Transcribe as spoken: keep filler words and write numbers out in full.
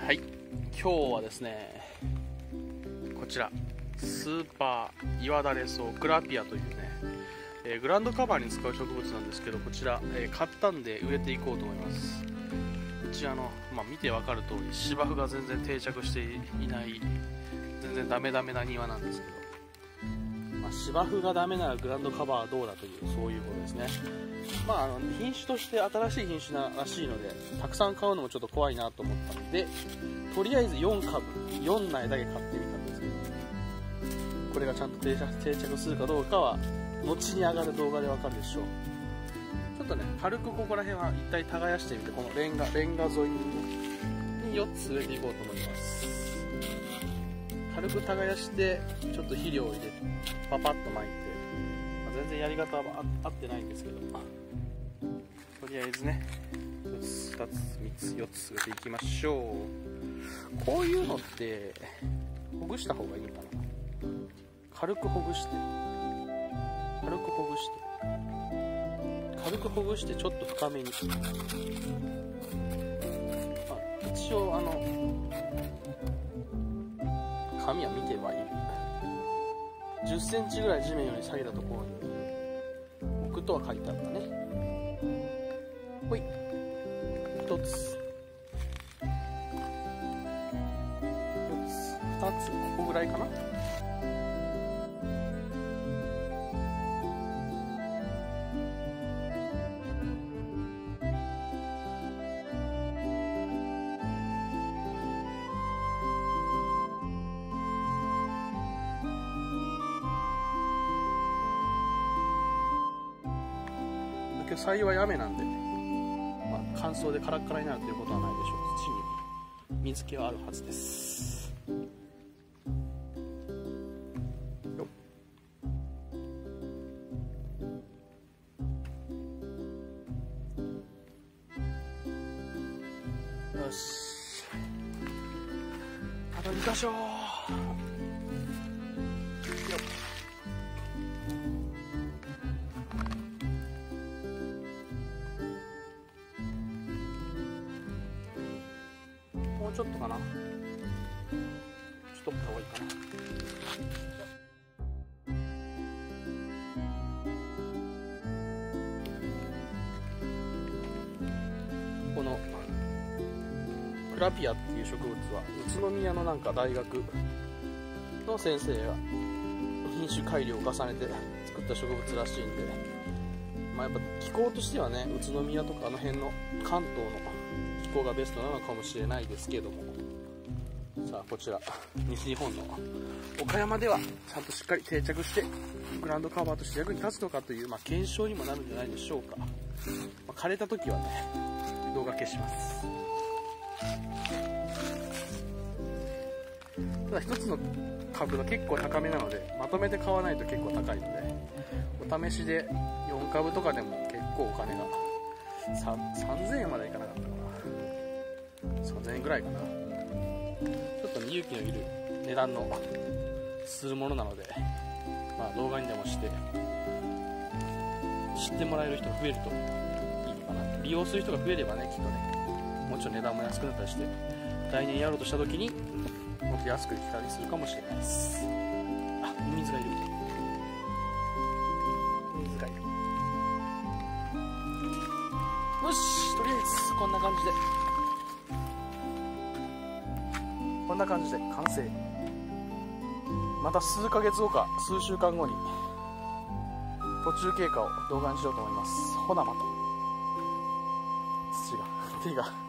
はい、今日はですね、こちらスーパー岩だれ草クラピアというね、えー、グラウンドカバーに使う植物なんですけど、こちら、えー、買ったんで植えていこうと思います。うちあの、まあ、見てわかる通り芝生が全然定着していない、全然ダメダメな庭なんですけど、まあ、芝生がダメならグラウンドカバーはどうだという、そういうことですね。まあ、あの品種として新しい品種ならしいので、たくさん買うのもちょっと怖いなと思ったので、とりあえずよんかぶよん苗だけ買ってみたんですけど、これがちゃんと定着、定着するかどうかは後に上がる動画でわかるでしょう。ちょっとね、軽くここら辺は一体耕してみて、このレンガレンガ沿いによっつ植えていこうと思います。軽く耕してちょっと肥料を入れてパパッと巻いて、まあ、全然やり方は合ってないんですけど、とりあえずねひとつふたつみっつよっつ植えていきましょう。こういうのってほぐした方がいいのかな。軽くほぐして軽くほぐして軽くほぐしてちょっと深めに、まあ、一応あの紙は見てはいる。じゅっセンチぐらい地面より下げたところに置くとは書いてあったね。ほい、ひとつよっつふたつ、ここぐらいかな。今日幸い雨なんで、まあ、乾燥でカラッカラになるということはないでしょう。土に水気はあるはずです。よっ、よし、あとにかしょ。もうちょっとかな。ちょっと取った方がいいかな。このクラピアっていう植物は宇都宮のなんか大学の先生が品種改良を重ねて作った植物らしいんで、まあ、やっぱ気候としてはね、宇都宮とかあの辺の関東の気候がベストなのかもしれないですけども、さあこちら西日本の岡山ではちゃんとしっかり定着してグラウンドカバーとして役に立つのかという、まあ、検証にもなるんじゃないでしょうか。まあ、枯れた時はね動画消します。ただ一つの株が結構高めなので、まとめて買わないと結構高いので、お試しでよんかぶとかでも結構お金がさんぜんえんまではいかなかったかな。さんぜんえんぐらいかな。ちょっとね、勇気のいる値段のするものなので、まあ、動画にでもして知ってもらえる人が増えるといいのかな。利用する人が増えればね、きっとね、もうちょっと値段も安くなったりして、来年やろうとした時にもっと安くできたりするかもしれないです。あ、水がいる。水がいる。よし、とりあえずこんな感じでこんな感じで完成。また数ヶ月後か数週間後に途中経過を動画にしようと思います。ほなまた。土が手が